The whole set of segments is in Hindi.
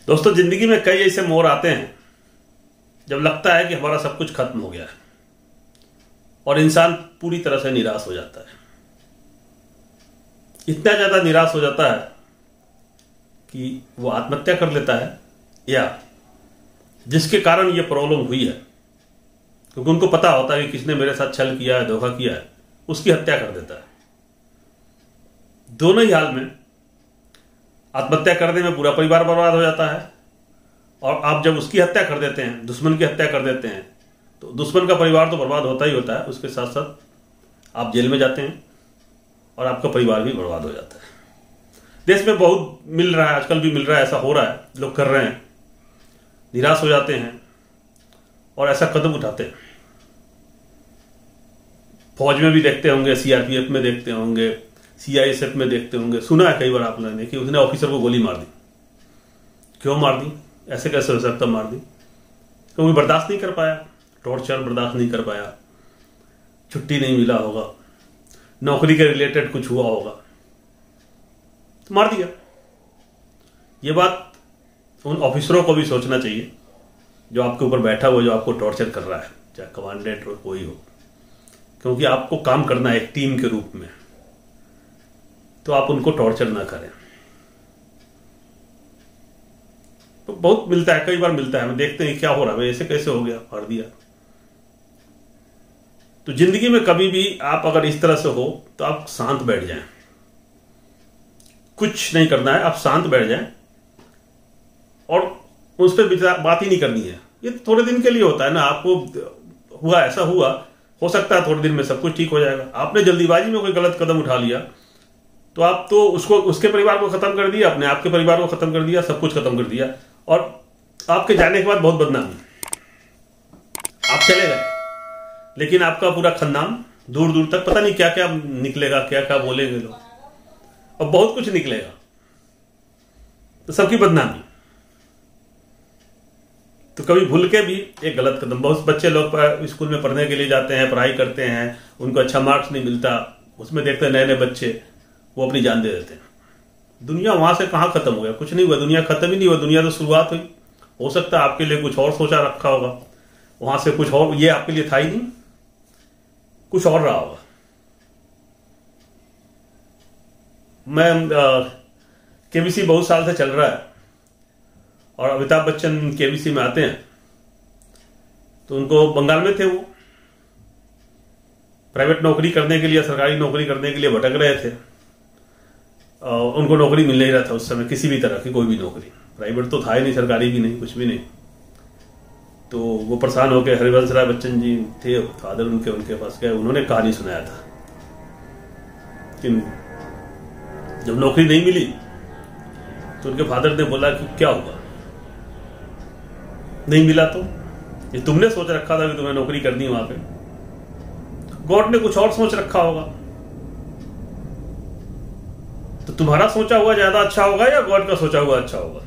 दोस्तों, जिंदगी में कई ऐसे मोड़ आते हैं जब लगता है कि हमारा सब कुछ खत्म हो गया है और इंसान पूरी तरह से निराश हो जाता है। इतना ज्यादा निराश हो जाता है कि वो आत्महत्या कर लेता है, या जिसके कारण ये प्रॉब्लम हुई है, क्योंकि उनको पता होता है कि किसने मेरे साथ छल किया है, धोखा किया है, उसकी हत्या कर देता है। दोनों ही हाल में आत्महत्या करने में पूरा परिवार बर्बाद हो जाता है, और आप जब उसकी हत्या कर देते हैं, दुश्मन की हत्या कर देते हैं, तो दुश्मन का परिवार तो बर्बाद होता ही होता है, उसके साथ साथ आप जेल में जाते हैं और आपका परिवार भी बर्बाद हो जाता है। देश में बहुत मिल रहा है, आजकल भी मिल रहा है, ऐसा हो रहा है, लोग कर रहे हैं, निराश हो जाते हैं और ऐसा कदम उठाते हैं। फौज में भी देखते होंगे, सीआरपीएफ में देखते होंगे, सीआईएसएफ में देखते होंगे, सुना है कई बार आप लोगों ने कि उसने ऑफिसर को गोली मार दी। क्यों मार दी? ऐसे कैसे हो सकता मार दी? क्योंकि बर्दाश्त नहीं कर पाया, टॉर्चर बर्दाश्त नहीं कर पाया, छुट्टी नहीं मिला होगा, नौकरी के रिलेटेड कुछ हुआ होगा, तो मार दिया। ये बात उन ऑफिसरों को भी सोचना चाहिए जो आपके ऊपर बैठा हुआ, जो आपको टॉर्चर कर रहा है, चाहे कमांडेंट हो, कोई हो, क्योंकि आपको काम करना है एक टीम के रूप में, तो आप उनको टॉर्चर ना करें। तो बहुत मिलता है, कई बार मिलता है, हम देखते हैं क्या हो रहा है, ऐसे कैसे हो गया, मार दिया। तो जिंदगी में कभी भी आप अगर इस तरह से हो तो आप शांत बैठ जाएं, कुछ नहीं करना है, आप शांत बैठ जाएं और उस पर बात ही नहीं करनी है। ये थोड़े दिन के लिए होता है ना, आपको हुआ, ऐसा हुआ, हो सकता है थोड़े दिन में सब कुछ ठीक हो जाएगा। आपने जल्दीबाजी में कोई गलत कदम उठा लिया तो आप तो उसको, उसके परिवार को खत्म कर दिया, अपने आपके परिवार को खत्म कर दिया, सब कुछ खत्म कर दिया, और आपके जाने के बाद बहुत बदनामी। आप चले गए, लेकिन आपका पूरा खानदान दूर दूर तक पता नहीं क्या क्या निकलेगा, क्या क्या बोलेंगे लोग, और बहुत कुछ निकलेगा, तो सबकी बदनामी। तो कभी भूल के भी एक गलत कदम, बहुत बच्चे लोग स्कूल में पढ़ने के लिए जाते हैं, पढ़ाई करते हैं, उनको अच्छा मार्क्स नहीं मिलता, उसमें देखते हैं नए नए बच्चे, वो अपनी जान दे देते हैं। दुनिया वहां से कहां खत्म हो गया? कुछ नहीं हुआ, दुनिया खत्म ही नहीं हुआ, दुनिया तो शुरुआत हुई। हो सकता है आपके लिए कुछ और सोचा रखा होगा, वहां से कुछ और, ये आपके लिए था ही नहीं, कुछ और रहा होगा। मैं केबीसी बहुत साल से चल रहा है, और अमिताभ बच्चन केबीसी में आते हैं, तो उनको बंगाल में थे, वो प्राइवेट नौकरी करने के लिए, सरकारी नौकरी करने के लिए भटक रहे थे, उनको नौकरी मिल नहीं रहा था उस समय, किसी भी तरह की कोई भी नौकरी, प्राइवेट तो था ही नहीं, सरकारी भी नहीं, कुछ भी नहीं। तो वो परेशान होकर हरिवंश राय बच्चन जी थे फादर उनके पास गए, उन्होंने कहानी सुनाया था कि जब नौकरी नहीं मिली तो उनके फादर ने बोला कि क्या हुआ, नहीं मिला तो ये तुमने सोच रखा था कि तुम्हें नौकरी करनी वहां पे, गॉड ने कुछ और सोच रखा होगा। तो तुम्हारा सोचा हुआ ज्यादा अच्छा होगा या गॉड का सोचा हुआ अच्छा होगा?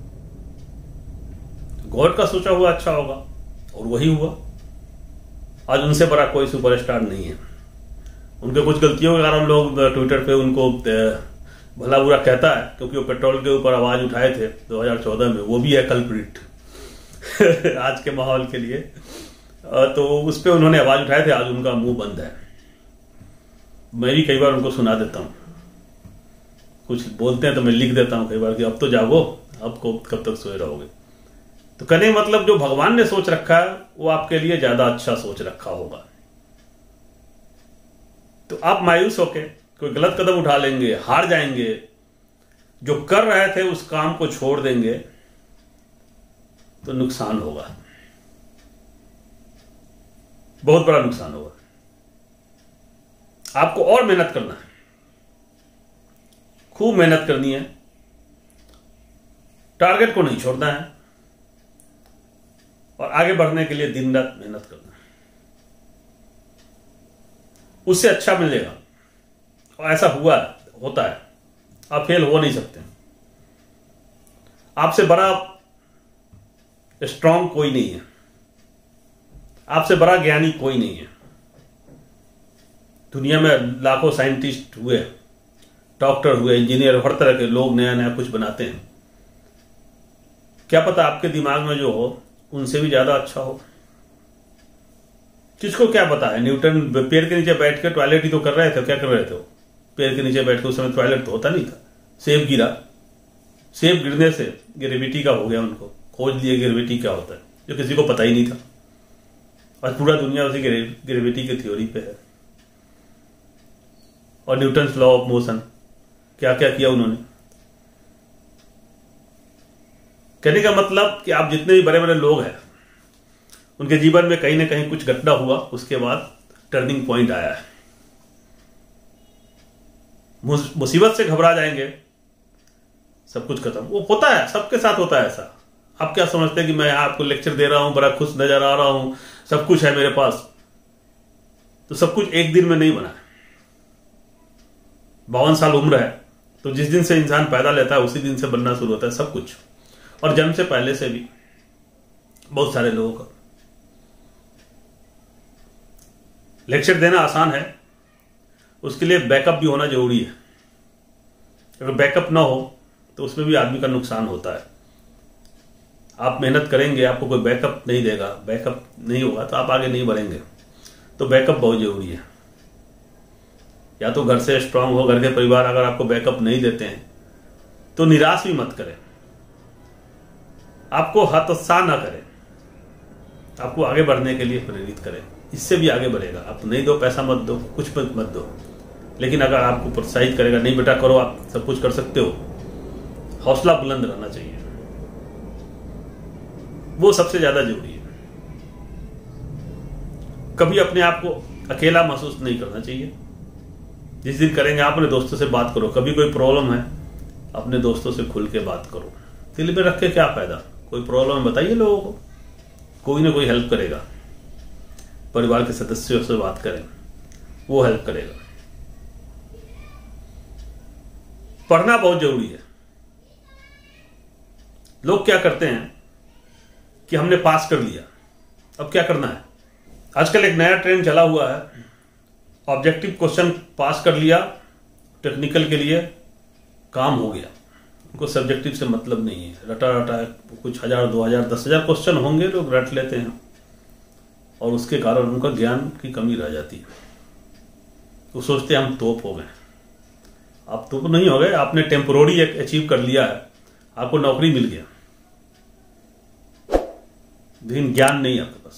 गॉड का सोचा हुआ अच्छा होगा, और वही हुआ। आज उनसे बड़ा कोई सुपरस्टार नहीं है। उनके कुछ गलतियों के कारण लोग ट्विटर पे उनको भला बुरा कहता है, क्योंकि वो पेट्रोल के ऊपर आवाज उठाए थे 2014 में, वो भी है कल्प्रिट आज के माहौल के लिए। तो उस पर उन्होंने आवाज उठाए थे, आज उनका मुंह बंद है। मैं भी कई बार उनको सुना देता हूं, कुछ बोलते हैं तो मैं लिख देता हूं कई बार कि अब तो जागो, अब को कब तक सोए रहोगे। तो कहने मतलब जो भगवान ने सोच रखा है वो आपके लिए ज्यादा अच्छा सोच रखा होगा। तो आप मायूस होके कोई गलत कदम उठा लेंगे, हार जाएंगे, जो कर रहे थे उस काम को छोड़ देंगे, तो नुकसान होगा, बहुत बड़ा नुकसान होगा। आपको और मेहनत करना है, खूब मेहनत करनी है, टारगेट को नहीं छोड़ना है, और आगे बढ़ने के लिए दिन रात मेहनत करना है। उससे अच्छा मिलेगा, और ऐसा हुआ होता है, आप फेल हो नहीं सकते। आपसे बड़ा स्ट्रांग कोई नहीं है, आपसे बड़ा ज्ञानी कोई नहीं है। दुनिया में लाखों साइंटिस्ट हुए, डॉक्टर हुए, इंजीनियर, हर तरह के लोग नया नया कुछ बनाते हैं, क्या पता आपके दिमाग में जो हो उनसे भी ज्यादा अच्छा हो। किसको क्या पता है, न्यूटन पेड़ के नीचे बैठ के टॉयलेट ही तो कर रहे थे, क्या कर रहे थे वो? पेड़ के नीचे बैठ के, उस समय टॉयलेट तो होता नहीं था। सेब गिरा, सेब गिरने से ग्रेविटी का हो गया, उनको खोज लिए ग्रेविटी क्या होता है, जो किसी को पता ही नहीं था। आज पूरा दुनिया उसी ग्रेविटी की थ्योरी पे है। और न्यूटन्स लॉ ऑफ मोशन, क्या क्या किया उन्होंने। कहने का मतलब कि आप जितने भी बड़े बड़े लोग हैं उनके जीवन में कहीं ना कहीं कुछ घटना हुआ, उसके बाद टर्निंग पॉइंट आया है। मुसीबत से घबरा जाएंगे, सब कुछ खत्म। वो होता है, सबके साथ होता है ऐसा। आप क्या समझते हैं कि मैं आपको लेक्चर दे रहा हूं, बड़ा खुश नजर आ रहा हूं, सब कुछ है मेरे पास? तो सब कुछ एक दिन में नहीं बना है। 52 साल उम्र है, तो जिस दिन से इंसान पैदा लेता है उसी दिन से बनना शुरू होता है सब कुछ। और जन्म से पहले से भी बहुत सारे लोगों का। लेक्चर देना आसान है, उसके लिए बैकअप भी होना जरूरी है। अगर बैकअप ना हो तो उसमें भी आदमी का नुकसान होता है। आप मेहनत करेंगे, आपको कोई बैकअप नहीं देगा, बैकअप नहीं होगा तो आप आगे नहीं बढ़ेंगे। तो बैकअप बहुत जरूरी है। या तो घर से स्ट्रांग हो, घर के परिवार अगर आपको बैकअप नहीं देते हैं तो निराश भी मत करें, आपको हतोत्साह ना करें, आपको आगे बढ़ने के लिए प्रेरित करें। इससे भी आगे बढ़ेगा। आप नहीं दो, पैसा मत दो, कुछ मत दो, लेकिन अगर आपको प्रोत्साहित करेगा, नहीं बेटा करो, आप सब कुछ कर सकते हो, हौसला बुलंद रहना चाहिए। वो सबसे ज्यादा जरूरी है। कभी अपने आप को अकेला महसूस नहीं करना चाहिए। जिस दिन करेंगे, आप अपने दोस्तों से बात करो। कभी कोई प्रॉब्लम है, अपने दोस्तों से खुल के बात करो। दिल में रख के क्या फायदा? कोई प्रॉब्लम है बताइए लोगों को, कोई ना कोई हेल्प करेगा। परिवार के सदस्यों से बात करें, वो हेल्प करेगा। पढ़ना बहुत जरूरी है। लोग क्या करते हैं कि हमने पास कर लिया, अब क्या करना है? आजकल एक नया ट्रेंड चला हुआ है, ऑब्जेक्टिव क्वेश्चन पास कर लिया, टेक्निकल के लिए काम हो गया। उनको सब्जेक्टिव से मतलब नहीं है। रटा रटा कुछ 1000, 2000, 10,000 क्वेश्चन होंगे, लोग रट लेते हैं और उसके कारण उनका ज्ञान की कमी रह जाती है। वो सोचते हैं हम तोप हो गए। आप तोप नहीं हो गए, आपने टेम्पोररी अचीव कर लिया है, आपको नौकरी मिल गया, लेकिन ज्ञान नहीं आपके पास।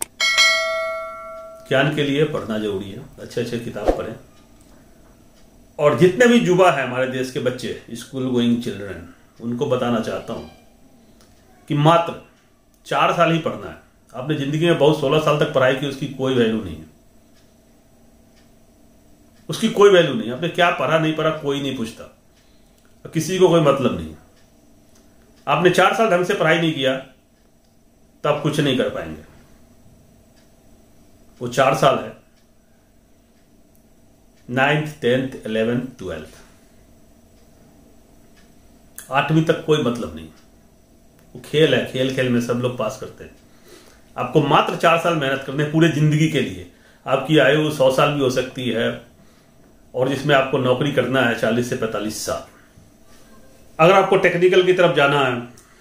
ज्ञान के लिए पढ़ना जरूरी है, अच्छे अच्छे किताब पढ़ें। और जितने भी युवा है हमारे देश के बच्चे, स्कूल गोइंग चिल्ड्रन, उनको बताना चाहता हूं कि मात्र 4 साल ही पढ़ना है। आपने जिंदगी में बहुत 16 साल तक पढ़ाई की, उसकी कोई वैल्यू नहीं है, उसकी कोई वैल्यू नहीं। आपने क्या पढ़ा नहीं पढ़ा कोई नहीं पूछता, किसी को कोई मतलब नहीं। आपने 4 साल ढंग से पढ़ाई नहीं किया तो आप कुछ नहीं कर पाएंगे। वो 4 साल है, 9th, 10th, 11th, 12th, 8वीं तक कोई मतलब नहीं। वो खेल है, खेल खेल में सब लोग पास करते हैं। आपको मात्र 4 साल मेहनत करने पूरे जिंदगी के लिए। आपकी आयु 100 साल भी हो सकती है, और जिसमें आपको नौकरी करना है 40 से 45 साल। अगर आपको टेक्निकल की तरफ जाना है,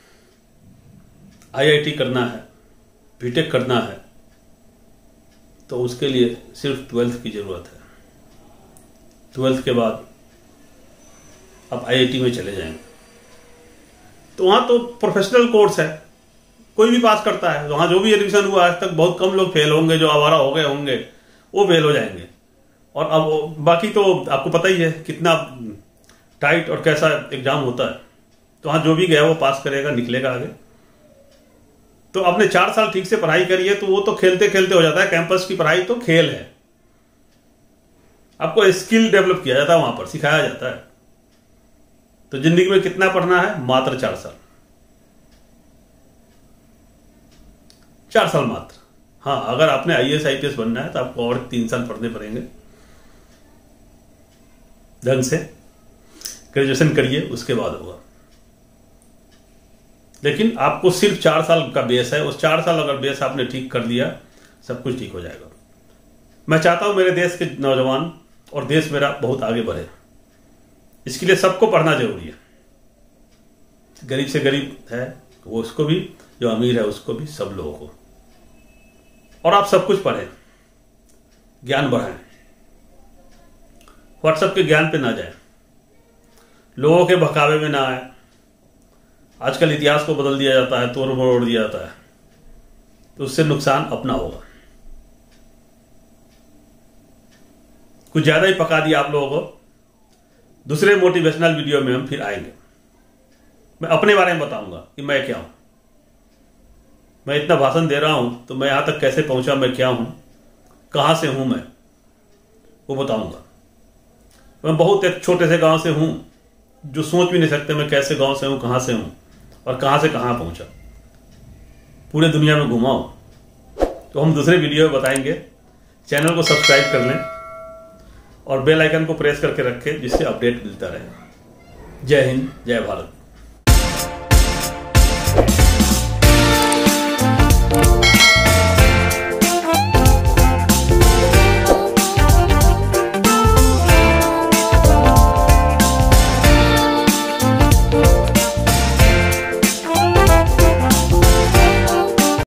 IIT करना है, बीटेक करना है, तो उसके लिए सिर्फ 12th की जरूरत है। 12th के बाद आप IIT में चले जाएंगे तो वहां तो प्रोफेशनल कोर्स है, कोई भी पास करता है। वहां जो भी एडमिशन हुआ आज तक, बहुत कम लोग फेल होंगे, जो आवारा हो गए होंगे वो फेल हो जाएंगे। और अब बाकी तो आपको पता ही है कितना टाइट और कैसा एग्जाम होता है। तो वहां जो भी गया वो पास करेगा, निकलेगा आगे। तो आपने 4 साल ठीक से पढ़ाई करी है, तो वो तो खेलते खेलते हो जाता है। कैंपस की पढ़ाई तो खेल है, आपको स्किल डेवलप किया जाता है, वहां पर सिखाया जाता है। तो जिंदगी में कितना पढ़ना है? मात्र 4 साल। 4 साल मात्र। हाँ, अगर आपने IAS IPS बनना है तो आपको और 3 साल पढ़ने पड़ेंगे। ढंग से ग्रेजुएशन करिए, उसके बाद होगा। लेकिन आपको सिर्फ 4 साल का बेस है। उस 4 साल अगर बेस आपने ठीक कर लिया, सब कुछ ठीक हो जाएगा। मैं चाहता हूं मेरे देश के नौजवान और देश मेरा बहुत आगे बढ़े। इसके लिए सबको पढ़ना जरूरी है। गरीब से गरीब है, तो वो उसको भी, जो अमीर है उसको भी, सब लोगों को। और आप सब कुछ पढ़ें, ज्ञान बढ़ाएं, व्हाट्सएप के ज्ञान पे ना जाए, लोगों के बहकावे में ना आए। आजकल इतिहास को बदल दिया जाता है, तोड़ मरोड़ दिया जाता है, तो उससे नुकसान अपना होगा। कुछ ज्यादा ही पका दिया आप लोगों को। दूसरे मोटिवेशनल वीडियो में हम फिर आएंगे। मैं अपने बारे में बताऊंगा कि मैं क्या हूं। मैं इतना भाषण दे रहा हूं तो मैं यहां तक कैसे पहुंचा, मैं क्या हूं, कहां से हूं, मैं वो बताऊंगा। मैं बहुत एक छोटे से गांव से हूं, जो सोच भी नहीं सकते मैं कैसे गांव से हूं, कहां से हूं और कहां से कहां पहुंचा। पूरे दुनिया में घुमा हूं। तो हम दूसरे वीडियो में बताएंगे। चैनल को सब्सक्राइब कर लें और बेल आइकन को प्रेस करके रखें, जिससे अपडेट मिलता रहे। जय हिंद, जय भारत।